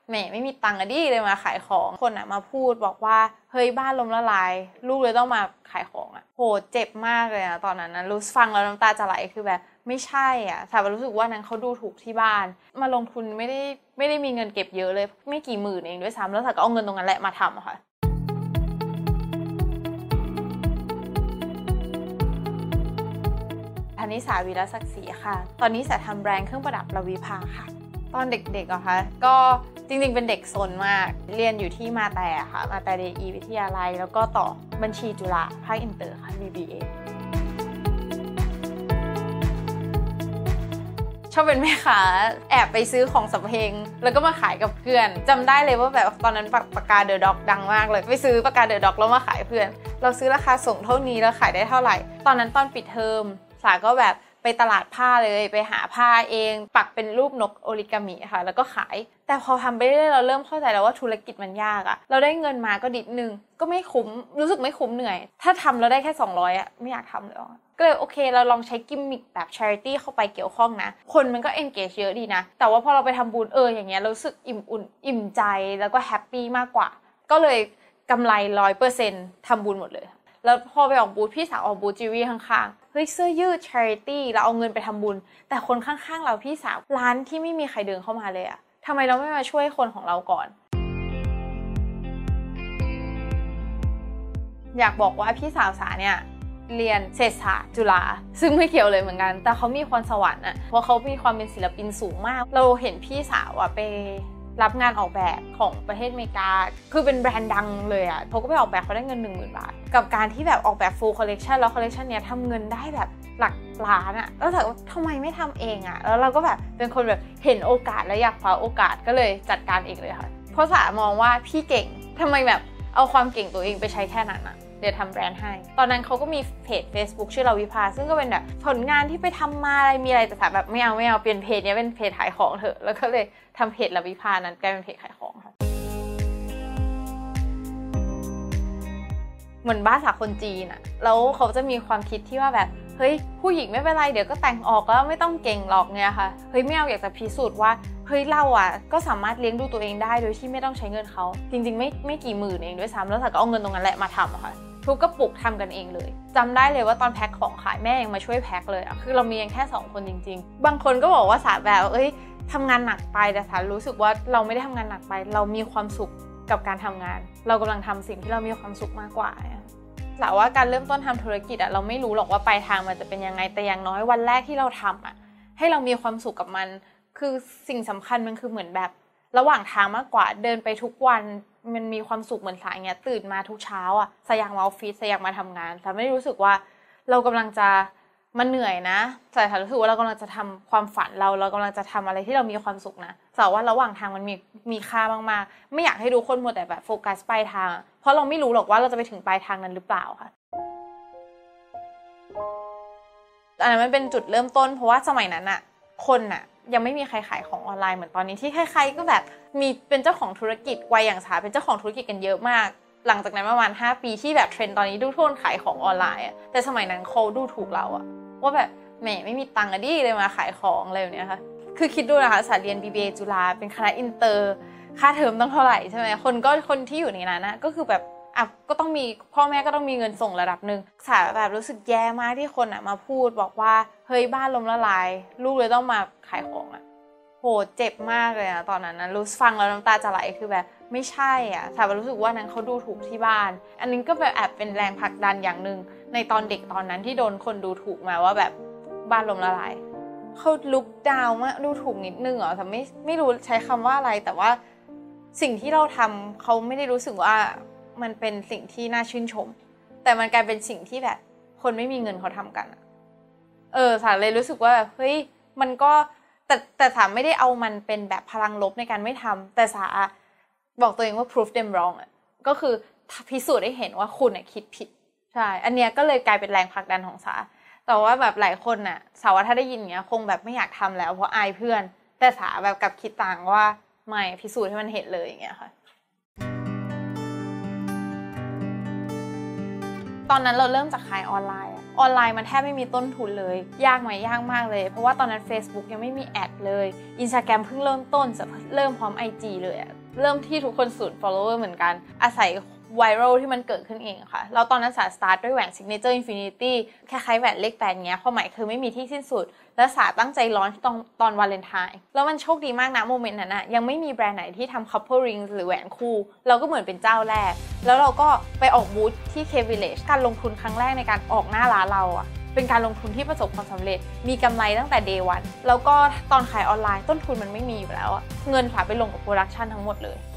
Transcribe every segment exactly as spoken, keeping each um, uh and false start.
แหมไม่มีตังค์อะดิเลยมาขายของคนอะมาพูดบอกว่าเฮ้ยบ้านล้มละลายลูกเลยต้องมาขายของอะโหเจ็บมากเลยอะตอนนั้นนะรู้ฟังแล้วน้ำตาจะไหลคือแบบไม่ใช่อะแต่รู้สึกว่านั้นเขาดูถูกที่บ้านมาลงทุนไม่ได้ไม่ได้มีเงินเก็บเยอะเลยไม่กี่หมื่นเองด้วยซ้ำแล้วสาก็เอาเงินตรงนั้นแหละมาทำค่ะธนิสาวีรศักดิ์ศรีค่ะตอนนี้สาทำแบรนด์เครื่องประดับระวีภาค่ะตอนเด็กๆอะค่ะก็จริงๆเป็นเด็กซนมากเรียนอยู่ที่มาแต่ค่ะมาแต่เดอีวิทยาลัยแล้วก็ต่อบัญชีจุฬาภาคอินเตอร์ค่ะ บี บี เอ ชอบเป็นแม่ค้าแอบไปซื้อของสำเพ็งแล้วก็มาขายกับเพื่อนจำได้เลยว่าแบบตอนนั้นปากกาเดอะด็อกดังมากเลยไปซื้อปากกาเดอะด็อกแล้วมาขายเพื่อนเราซื้อราคาส่งเท่านี้แล้วขายได้เท่าไหร่ตอนนั้นตอนปิดเทอมสาก็แบบไปตลาดผ้าเลยไปหาผ้าเองปักเป็นรูปนกโอริกามิค่ะแล้วก็ขายแต่พอทำไปเรื่อยๆเราเริ่มเข้าใจแล้วว่าธุรกิจมันยากอะเราได้เงินมาก็ดิดนึงก็ไม่คุ้มรู้สึกไม่คุ้มเหนื่อยถ้าทำแล้วได้แค่สองร้อยอะไม่อยากทำเลยก็เลยโอเคเราลองใช้กิมมิคแบบ charity เข้าไปเกี่ยวข้องนะคนมันก็ engage เยอะดีนะแต่ว่าพอเราไปทำบุญเอออย่างเงี้ยเรารู้สึกอิ่มอุ่นอิ่มใจแล้วก็แฮปปี้มากกว่าก็เลยกำไร ร้อยเปอร์เซ็นต์ ทำบุญหมดเลยแล้วพอไปออกบูธพี่สาวออกบูธจิวเวลรี่ข้างๆเฮ้ยเสื้อยืด charity เราเอาเงินไปทำบุญแต่คนข้างๆเราพี่สาวร้านที่ไม่มีใครเดินเข้ามาเลยอะทำไมเราไม่มาช่วยคนของเราก่อนอยากบอกว่าพี่สาวสาเนี่ยเรียนเศรษฐศาสตร์จุฬาซึ่งไม่เกี่ยวเลยเหมือนกันแต่เขามีพรสวรรค์อะเพราะเขามีความเป็นศิลปินสูงมากเราเห็นพี่สาวอะไปรับงานออกแบบของประเทศอเมริกาคือเป็นแบรนด์ดังเลยอ่ะเขาก็ไปออกแบบเขาได้เงิน หนึ่งหมื่น บาทกับการที่แบบออกแบบ full collection แล้ว collection เนี้ยทำเงินได้แบบหลักล้านอ่ะแล้วแต่ว่าทำไมไม่ทำเองอ่ะแล้วเราก็แบบเป็นคนแบบเห็นโอกาสแล้วอยากคว้าโอกาสก็เลยจัดการเองเลยค่ะเพราะสามองว่าพี่เก่งทำไมแบบเอาความเก่งตัวเองไปใช้แค่นั้นอ่ะเดี๋ยวทำแบรนด์ให้ตอนนั้นเขาก็มีเพจ Facebook ชื่อระวีภาซึ่งก็เป็นแบบผลงานที่ไปทำมาอะไรมีอะไรแต่สาแบบไม่เอาไม่เอาเปลี่ยนเพจนี้เป็นเพจขายของเถอะแล้วก็เลยทำเพจระวีภานั้นกลายเป็นเพจขายของค่ะเหมือนบ้านสาวคนจีนอะแล้วเขาจะมีความคิดที่ว่าแบบเฮ้ยผู้หญิงไม่เป็นไรเดี๋ยวก็แต่งออกแล้วไม่ต้องเก่งหรอกเนี่ยค่ะเฮ้ยไม่เอาอยากจะพิสูจน์ว่าเฮ้ยเราอะก็สามารถเลี้ยงดูตัวเองได้โดยที่ไม่ต้องใช้เงินเขาจริงๆไม่ไม่กี่หมื่นเองด้วยซ้ำแล้วสาก็เอาเงินตรงนั้นแหละมาทำอะค่ะทุกกระปุกทำกันเองเลยจำได้เลยว่าตอนแพ็คของขายแม่ยังมาช่วยแพ็คเลยอะคือเรามีแค่สองคนจริงๆบางคนก็บอกว่าสาแบบเอ้ยทำงานหนักไปแต่สารู้สึกว่าเราไม่ได้ทำงานหนักไปเรามีความสุขกับการทำงานเรากำลังทำสิ่งที่เรามีความสุขมากกว่าแต่ว่าการเริ่มต้นทำธุรกิจอะเราไม่รู้หรอกว่าปลายทางมันจะเป็นยังไงแต่อย่างน้อยวันแรกที่เราทำอะให้เรามีความสุขกับมันคือสิ่งสำคัญมันคือเหมือนแบบระหว่างทางมากกว่าเดินไปทุกวันมันมีความสุขเหมือนสายเงี้ยตื่นมาทุกเช้าอะสายอยากมาออฟฟิศสายอยากมาทำงานแต่ไม่ได้รู้สึกว่าเรากำลังจะมาเหนื่อยนะแต่ถ้ารู้สึกว่าเรากำลังจะทำความฝันเราเรากำลังจะทำอะไรที่เรามีความสุขนะแต่ว่าระหว่างทางมันมีมีค่ามากๆไม่อยากให้ทุกคนมัวแต่แบบโฟกัสปลายทางเพราะเราไม่รู้หรอกว่าเราจะไปถึงปลายทางนั้นหรือเปล่าค่ะอันนั้นมันเป็นจุดเริ่มต้นเพราะว่าสมัยนั้นอะคนอะยังไม่มีใครขายของออนไลน์เหมือนตอนนี้ที่ใครๆก็แบบมีเป็นเจ้าของธุรกิจวัยอย่างสาเป็นเจ้าของธุรกิจกันเยอะมากหลังจากนั้นประมาณห้าปีที่แบบเทรนด์ตอนนี้ดูทุกคนขายของออนไลน์อะแต่สมัยนั้นเขาดูถูกเราอะว่าแบบแหมไม่มีตังค์อะดิเลยมาขายของอะไรแบบนี้ค่ะคือคิดดูนะคะสาเรียน บี บี เอ จุฬาเป็นคณะอินเตอร์ค่าเทอมต้องเท่าไหร่ใช่ไหมคนก็คนที่อยู่ในนั้นนะก็คือแบบอ่ะก็ต้องมีพ่อแม่ก็ต้องมีเงินส่งระดับนึงสาแบบรู้สึกแย่มากที่คนอะมาพูดบอกว่าเฮ้ยบ้านล้มละลายลูกเลยต้องมาขายของอะโหเจ็บมากเลยอะตอนนั้นนะรู้ฟังแล้วน้ำตาจะไหลคือแบบไม่ใช่อ่ะสารู้สึกว่านั้นเขาดูถูกที่บ้านอันนี้ก็แบบแอบเป็นแรงผลักดันอย่างนึงในตอนเด็กตอนนั้นที่โดนคนดูถูกมาว่าแบบบ้านล้มละลายเขาลุกดาวมากดูถูกนิดนึงเหรอแต่ไม่ไม่รู้ใช้คำว่าอะไรแต่ว่าสิ่งที่เราทำเขาไม่ได้รู้สึกว่ามันเป็นสิ่งที่น่าชื่นชมแต่มันกลายเป็นสิ่งที่แบบคนไม่มีเงินเขาทำกันเออสาเลยรู้สึกว่าเฮ้ยมันก็แต่แต่สาไม่ได้เอามันเป็นแบบพลังลบในการไม่ทำแต่สาบอกตัวเองว่า prove them wrong อ่ะก็คือพิสูจน์ให้เห็นว่าคุณอ่ะคิดผิดใช่อันเนี้ยก็เลยกลายเป็นแรงผลักดันของสาแต่ว่าแบบหลายคนน่ะสาว่าถ้าได้ยินอย่างเงี้ยคงแบบไม่อยากทำแล้วเพราะอายเพื่อนแต่สาแบบกับคิดต่างว่าไม่พิสูจน์ให้มันเห็นเลยอย่างเงี้ยค่ะตอนนั้นเราเริ่มจากขายออนไลน์อ่ะออนไลน์มันแทบไม่มีต้นทุนเลยยากไหมยากมากเลยเพราะว่าตอนนั้น Facebook ยังไม่มีแอดเลย Instagram เพิ่งเริ่มต้นเริ่มพร้อม ไอ จี เลยอะเริ่มที่ทุกคนสูญ follower เหมือนกันอาศัยไวรัลที่มันเกิดขึ้นเองค่ะแล้วตอนนั้นสาสตาร์ทด้วยแหวน Signature Infinity คล้ายๆแหวนเลขแปดเงี้ยความหมายคือไม่มีที่สิ้นสุดและสาตั้งใจลอนช์ตอนตอนวาเลนไทน์แล้วมันโชคดีมากนะโมเมนต์นั้นนะยังไม่มีแบรนด์ไหนที่ทำ couple ring หรือแหวนคู่เราก็เหมือนเป็นเจ้าแรกแล้วเราก็ไปออกบูธที่ K Village การลงทุนครั้งแรกในการออกหน้าร้านเราอะเป็นการลงทุนที่ประสบความสำเร็จมีกำไรตั้งแต่ day one แล้วก็ตอนขายออนไลน์ต้นทุนมันไม่มีอยู่แล้วอะเงินสาไปลงกับโปรดักชันทั้งหมดเลย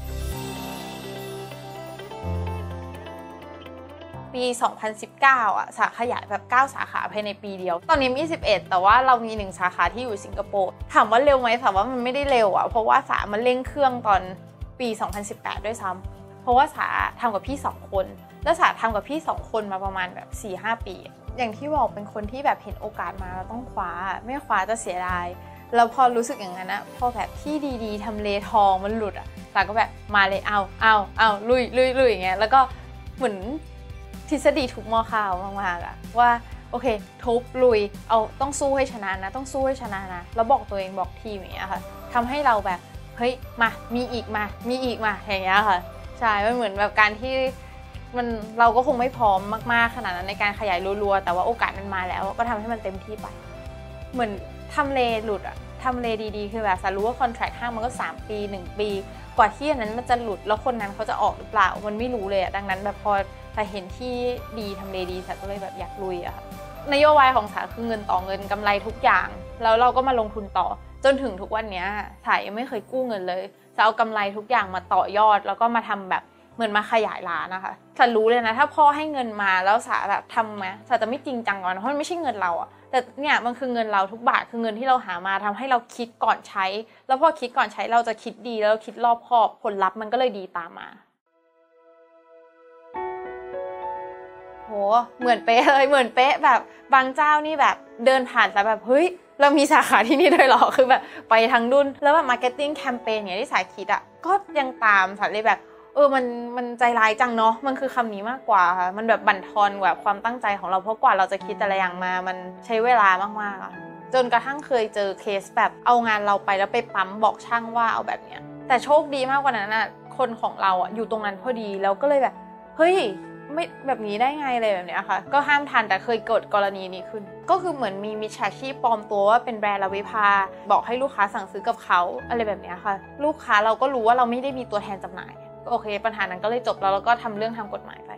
ปีสองพันสิบเก้าอ่ะสาขยายแบบเก้าสาขาภายในปีเดียวตอนนี้มีสิบเอ็ดแต่ว่าเรามีหนึ่งสาขาที่อยู่สิงคโปร์ถามว่าเร็วไหมถามว่ามันไม่ได้เร็วอ่ะเพราะว่าสามันเร่งเครื่องตอนปีสองพันสิบแปดด้วยซ้ำเพราะว่าสาทำกับพี่สองคนแล้วสาทำกับพี่สองคนมาประมาณแบบ สี่ห้า ปีอย่างที่บอกเป็นคนที่แบบเห็นโอกาสมาเราต้องคว้าไม่คว้าจะเสียดายแล้วพอรู้สึกอย่างนั้นนะพอแบบที่ดีๆทำเลทองมันหลุดอ่ะสาก็แบบมาเลยเอาเอาเอาลุยลุยลุยอย่างเงี้ยแล้วก็เหมือนทฤษฎีทุกหม้อข้าวมากๆอะว่าโอเคทุบลุยเอาต้องสู้ให้ชนะนะต้องสู้ให้ชนะนะแล้วบอกตัวเองบอกทีมอย่างเงี้ยค่ะทำให้เราแบบเฮ้ยมามีอีกมามีอีกมาอย่างเงี้ยค่ะใช่มันเหมือนแบบการที่มันเราก็คงไม่พร้อมมากๆขนาดนั้นในการขยายรัวๆแต่ว่าโอกาสมันมาแล้วก็ทำให้มันเต็มที่ไปเหมือนทำเลหลุดอะทำเลดีๆคือแบบสารู้ว่าคอนแทรคห้างมันก็สามปีหนึ่งปีกว่าที่อันนั้นมันจะหลุดแล้วคนนั้นเขาจะออกหรือเปล่ามันไม่รู้เลยอะดังนั้นแบบพอแต่เห็นที่ดีทำเลดีสาก็เลยแบบอยากลุยอะค่ะนโยบายของสาคือเงินต่อเงินกำไรทุกอย่างแล้วเราก็มาลงทุนต่อจนถึงทุกวันนี้สายังไม่เคยกู้เงินเลยสาเอากำไรทุกอย่างมาต่อยอดแล้วก็มาทำแบบเหมือนมาขยายร้านนะคะสารู้เลยนะถ้าพ่อให้เงินมาแล้วสาแบบทำมาสาจะไม่จริงจังก่อนเพราะมันไม่ใช่เงินเราอะแต่เนี่ยมันคือเงินเราทุกบาทคือเงินที่เราหามาทำให้เราคิดก่อนใช้แล้วพอคิดก่อนใช้เราจะคิดดีแล้วคิดรอบคอบผลลัพธ์มันก็เลยดีตามมาโหเหมือนเป๊ะเลยเหมือนเป๊ะแบบบางเจ้านี่แบบเดินผ่านแต่แบบเฮ้ยเรามีสาขาที่นี่ด้วยหรอคือแบบไปทั้งดุนแล้วแบบมาร์เก็ตติ้งแคมเปญเนี่ยที่สายคิดอ่ะก็ยังตามสายเลยแบบเออมันมันใจร้ายจังเนาะมันคือคำนี้มากกว่าค่ะมันแบบบั่นทอนแบบความตั้งใจของเราเพราะกว่าเราจะคิดแต่ละอย่างมามันใช้เวลามากๆอะจนกระทั่งเคยเจอเคสแบบเอางานเราไปแล้วไปปั๊มบอกช่างว่าเอาแบบเนี้ยแต่โชคดีมากกว่านั้นอ่ะคนของเราอ่ะอยู่ตรงนั้นพอดีแล้วก็เลยแบบเฮ้ยไม่แบบนี้ได้ไงเลยแบบเนี้ยค่ะก็ห้ามทันแต่เคยเกิดกรณีนี้ขึ้นก็คือเหมือนมีมิจฉาชีพปลอมตัวว่าเป็นแบรนด์ลาวิภาบอกให้ลูกค้าสั่งซื้อกับเขาอะไรแบบเนี้ยค่ะลูกค้าเราก็รู้ว่าเราไม่ได้มีตัวแทนจำหน่ายโอเคปัญหานั้นก็เลยจบแล้วแล้วก็ทำเรื่องทางกฎหมายไป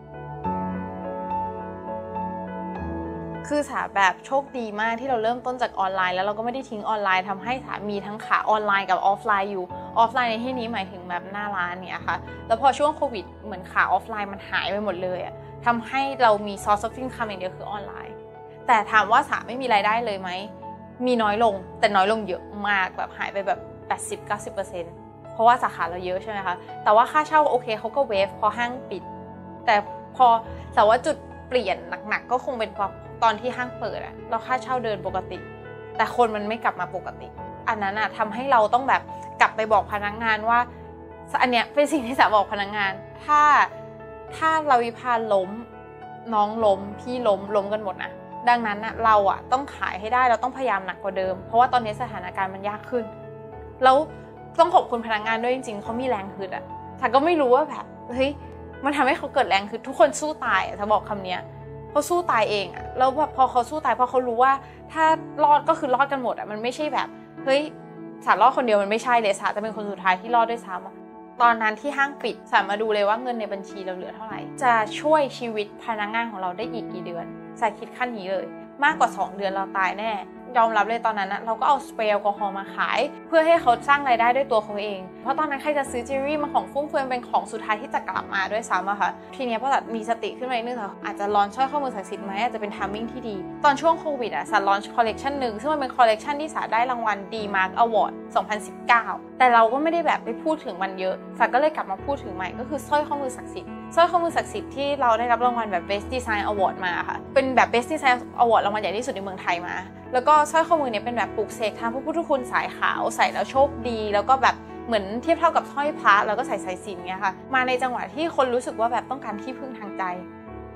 คือสาแบบโชคดีมากที่เราเริ่มต้นจากออนไลน์แล้วเราก็ไม่ได้ทิ้งออนไลน์ทำให้สามีทั้งขาออนไลน์กับออฟไลน์อยู่ออฟไลน์ในที่นี้หมายถึงแบบหน้าร้านเนี่ยค่ะแล้วพอช่วงโควิดเหมือนขาออฟไลน์มันหายไปหมดเลยอะทำให้เรามี source of income อย่างเดียวคือออนไลน์แต่ถามว่าสาไม่มีรายได้เลยไหมมีน้อยลงแต่น้อยลงเยอะมากแบบหายไปแบบ แปดสิบถึงเก้าสิบเปอร์เซ็นต์ เพราะว่าสาขาเราเยอะใช่ไหมคะแต่ว่าค่าเช่าโอเคเขาก็เวฟพอห้างปิดแต่พอแต่ว่าจุดเปลี่ยนหนักๆก็คงเป็นพอตอนที่ห้างเปิดอะเราค่าเช่าเดินปกติแต่คนมันไม่กลับมาปกติอันนั้นอะทำให้เราต้องแบบกลับไปบอกพนักงานว่าอันเนี้ยเป็นสิ่งที่สาบอกพนักงานถ้าถ้าเราวิพาล้มน้องล้มพี่ล้มล้มกันหมดนะดังนั้นอะเราอะต้องขายให้ได้เราต้องพยายามหนักกว่าเดิมเพราะว่าตอนนี้สถานการณ์มันยากขึ้นแล้วต้องขอบคุณพนักงานด้วยจริงๆเขามีแรงฮึดอะแต่ก็ไม่รู้ว่าแบบเฮ้ยมันทำให้เขาเกิดแรงฮึดทุกคนสู้ตายอะถ้าบอกคำเนี้ยเขาสู้ตายเองอะแล้วพอเขาสู้ตายเพราะเขารู้ว่าถ้ารอดก็คือรอดกันหมดอะมันไม่ใช่แบบเฮ้ยสารรอดคนเดียวมันไม่ใช่เลยสารจะเป็นคนสุดท้ายที่รอดด้วยซ้ำตอนนั้นที่ห้างปิดสารมาดูเลยว่าเงินในบัญชีเราเหลือเท่าไหร่จะช่วยชีวิตพนักงานของเราได้อีกกี่เดือนสายคิดขั้นนี้เลยมากกว่าสองเดือนเราตายแน่ยอมรับเลยตอนนั้นนะเราก็เอาสเปรย์แอลกอฮอล์มาขายเพื่อให้เขาสร้างรายได้ด้วยตัวเขาเองเพราะตอนนั้นใครจะซื้อจิวเวลรี่มาของฟุ่มเฟือยเป็นของสุดท้ายที่จะกลับมาด้วยซ้ำอะค่ะทีนี้พอตัดมีสติขึ้นมาอีกนึงค่ะอาจจะลอนสร้อยข้อมือศักดิ์สิทธิ์ไหมอาจจะเป็นทัมมิ่งที่ดีตอนช่วงโควิดอะสารลอนคอลเลกชันหนึ่งซึ่งมันเป็นคอลเลกชันที่สารได้รางวัล D-Mark Award สองพันสิบเก้าแต่เราก็ไม่ได้แบบไปพูดถึงมันเยอะสารก็เลยกลับมาพูดถึงใหม่ก็คือสร้อยข้อมือศักดิ์สิทธิ์สร้อยข้อมือศักดิ์สิทธิ์ที่เราได้รับรางวัลแบบ Best Design Award มาค่ะเป็นแบบ Best Design Award รางวัลใหญ่ที่สุดในเมืองไทยมาแล้วก็สร้อยข้อมือเนี่ยเป็นแบบปลูกเสกทางพระพุทธคุณสายขาวใส่แล้วโชคดีแล้วก็แบบเหมือนเทียบเท่ากับสร้อยพระแล้วก็ใส่สายสิญจน์เงี้ยค่ะมาในจังหวะที่คนรู้สึกว่าแบบต้องการที่พึ่งทางใจเนี่ย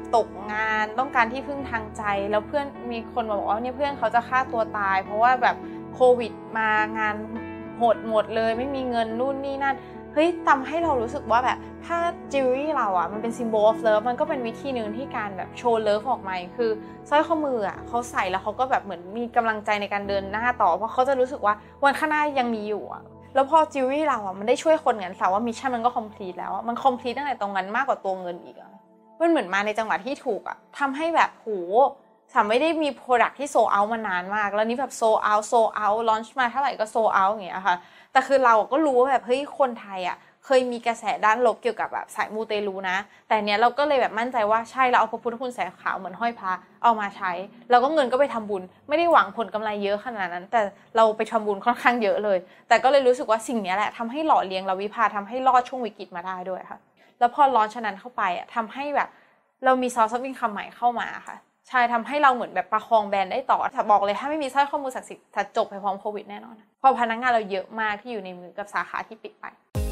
ตกงานต้องการที่พึ่งทางใจแล้วเพื่อนมีคนมาบอกว่าเนี่ยเพื่อนเขาจะฆ่าตัวตายเพราะว่าแบบโควิดมางานหดหมดเลยไม่มีเงินนู่นนี่นั่นเฮ้ยทำให้เรารู้สึกว่าแบบถ้าจิวเวลรี่เราอ่ะมันเป็น symbol of love มันก็เป็นวิธีหนึ่งที่การแบบโชว์ love ออกมาคือสร้อยข้อมืออ่ะเขาใส่แล้วเขาก็แบบเหมือนมีกำลังใจในการเดินหน้าต่อเพราะเขาจะรู้สึกว่าวันข้างหน้ายังมีอยู่อ่ะแล้วพอจิวเวลรี่เราอ่ะมันได้ช่วยคนงั้นแสดงว่ามิชชั่นมันก็ complete แล้วมัน complete ตั้งแต่ตรงนั้นมากกว่าตัวเงินอีกอ่ะมันเหมือนมาในจังหวะที่ถูกอ่ะทำให้แบบโหสามไม่ได้มี product ที่ sold out มานานมากแล้วนี่แบบ sold out sold out launch มาเท่าไหร่ก็ sold out อย่างเงี้ยค่ะแต่คือเราก็รู้ว่าแบบเฮ้ยคนไทยอ่ะเคยมีกระแสด้านลบเกี่ยวกับแบบสายมูเตลูนะแต่เนี้ยเราก็เลยแบบมั่นใจว่าใช่เราเอาพระพุทธคุณแสงขาวเหมือนห้อยพระเอามาใช้แล้วก็เงินก็ไปทำบุญไม่ได้หวังผลกำไรเยอะขนาดนั้นแต่เราไปทำบุญค่อนข้างเยอะเลยแต่ก็เลยรู้สึกว่าสิ่งนี้แหละทำให้หล่อเลี้ยงเราวิภาทำให้รอดช่วงวิกฤตมาได้ด้วยค่ะแล้วพอร้อนฉะนั้นเข้าไปอ่ะทำให้แบบเรามีซอร์สวินคัมใหม่เข้ามาค่ะใช่ทำให้เราเหมือนแบบประคองแบรนด์ได้ต่อแต่บอกเลยถ้าไม่มีสร้อยข้อมือศักดิ์สิทธิ์จะจบไปพร้อมโควิดแน่นอนเพราะพนักงานเราเยอะมากที่อยู่ในมือกับสาขาที่ปิดไป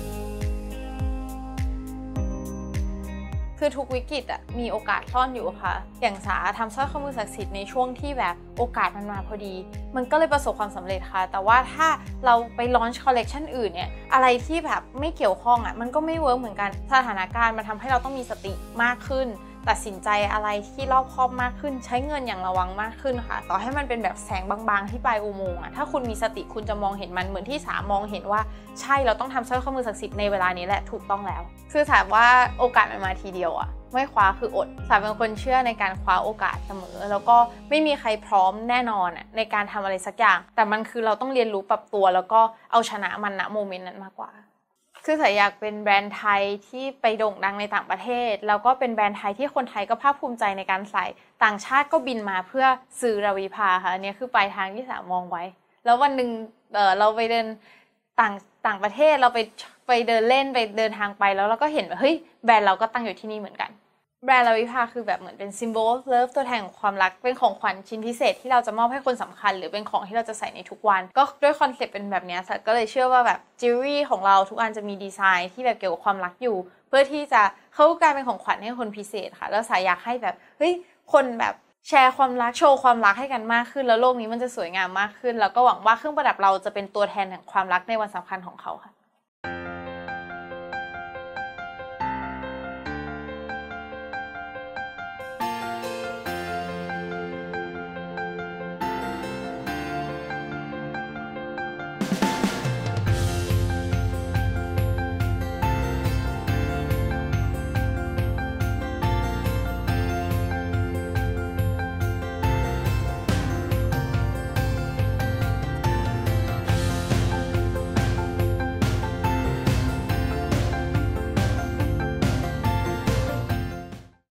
คือทุกวิกฤตอ่ะมีโอกาสซ่อนอยู่ค่ะอย่างสาทำสร้อยข้อมือศักดิ์สิทธิ์ในช่วงที่แบบโอกาสมันมาพอดีมันก็เลยประสบความสำเร็จค่ะแต่ว่าถ้าเราไปลอนช์คอลเลกชันอื่นเนี่ยอะไรที่แบบไม่เกี่ยวข้องอ่ะมันก็ไม่เวิร์กเหมือนกันสถานการณ์มันทำให้เราต้องมีสติมากขึ้นตัดสินใจอะไรที่รอบคอบมากขึ้นใช้เงินอย่างระวังมากขึ้นค่ะต่อให้มันเป็นแบบแสงบางๆที่ปลายอุโมงค์อ่ะถ้าคุณมีสติคุณจะมองเห็นมันเหมือนที่สามองเห็นว่าใช่เราต้องทำสร้อยข้อมือศักดิ์สิทธิ์ในเวลานี้แหละถูกต้องแล้วคือถามว่าโอกาสมันมาทีเดียวอ่ะไม่คว้าคืออดสาเป็นคนเชื่อในการคว้าโอกาสเสมอแล้วก็ไม่มีใครพร้อมแน่นอนอ่ะในการทำอะไรสักอย่างแต่มันคือเราต้องเรียนรู้ปรับตัวแล้วก็เอาชนะมันณโมเมนต์นั้นมากกว่าคือสายอยากเป็นแบรนด์ไทยที่ไปโด่งดังในต่างประเทศแล้วก็เป็นแบรนด์ไทยที่คนไทยก็ภาคภูมิใจในการใส่ต่างชาติก็บินมาเพื่อซื้อราวิภาค่ะอันนี้คือปลายทางที่สามมองไว้แล้ววันหนึ่ง เอ่อเราไปเดินต่างต่างประเทศเราไปไปเดินเล่นไปเดินทางไปแล้วเราก็เห็นว่าเฮ้ยแบรนด์เราก็ตั้งอยู่ที่นี่เหมือนกันแบรนด์ราวิภาคือแบบเหมือนเป็น symbol of love ตัวแทนของความรักเป็นของขวัญชิ้นพิเศษที่เราจะมอบให้คนสำคัญหรือเป็นของที่เราจะใส่ในทุกวันก็ด้วยคอนเซ็ปต์เป็นแบบนี้สัตว์ก็เลยเชื่อว่าแบบจิวเวลรี่ของเราทุกอันจะมีดีไซน์ที่แบบเกี่ยวกับความรักอยู่เพื่อที่จะเขากลายเป็นของขวัญให้คนพิเศษค่ะแล้วสายอยากให้แบบเฮ้ยคนแบบแชร์ความรักโชว์ความรักให้กันมากขึ้นแล้วโลกนี้มันจะสวยงามมากขึ้นแล้วก็หวังว่าเครื่องประดับเราจะเป็นตัวแทนแห่งความรักในวันสำคัญของเขาค่ะ